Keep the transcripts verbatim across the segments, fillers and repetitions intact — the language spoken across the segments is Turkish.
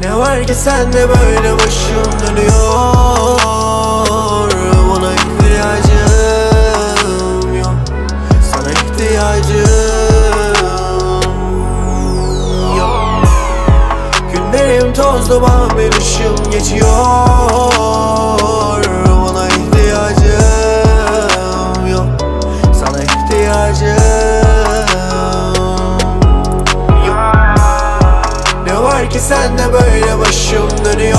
Ne var ki sende böyle başım dönüyor. Bana ihtiyacım yok, sana ihtiyacım yok. Günlerim toz duman bir ışım geçiyor. Bana ihtiyacım yok, sana ihtiyacım yok. Ne var ki sende böyle başım dönüyor.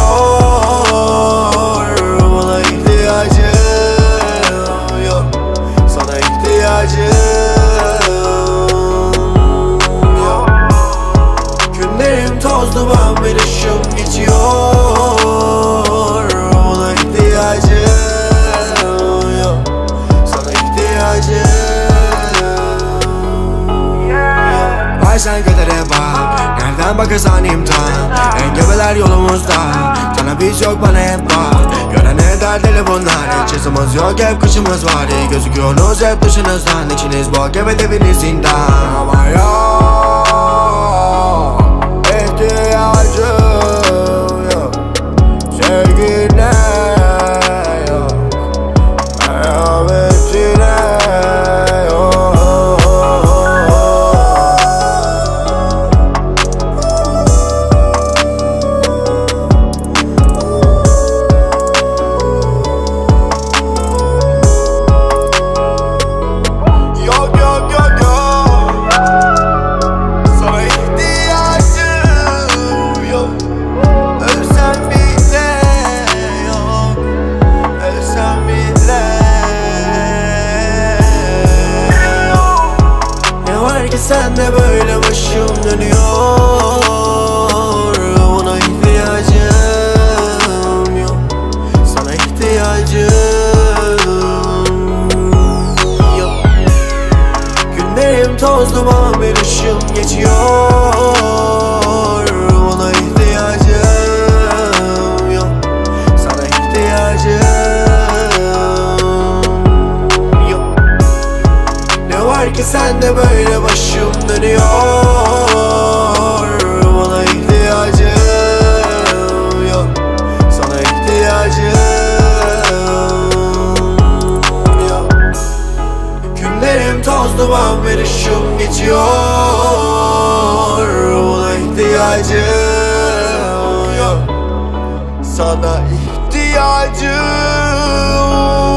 Bana ihtiyacım yok, sana ihtiyacım yok. Günlerim toz duman bir ışım geçiyor. Bana ihtiyacım yok, sana ihtiyacım yok. Ay sen kadere bak, nereden bakırsan imtihan. Engebeler yolumuzda, sana biz yok bana hep bak. Görene derdeli bunlar, hiç yazımız yok hep kışımız var. İyi gözüküyorsunuz hep dışınızdan, içiniz bok evet eviniz zindan. Ama yok, ihtiyacım yok, sevgine yok, merhametine yok. Yok yok yok yok, sana ihtiyacım yok. Ölsem bile yok, ölsem bile yok. Ne var ki sende böyle başım dönüyor. Bana ihtiyacım yok, sana ihtiyacım yok. Günlerim toz duman bir ışım geçiyor. Bana ihtiyacım yok, sana ihtiyacım yok. Ne var ki sende böyle başım dönüyor. Bana ihtiyacım yok, sana ihtiyacım yok. Günlerim toz duman bir ışım geçiyor. Bana ihtiyacım yok, sana ihtiyacım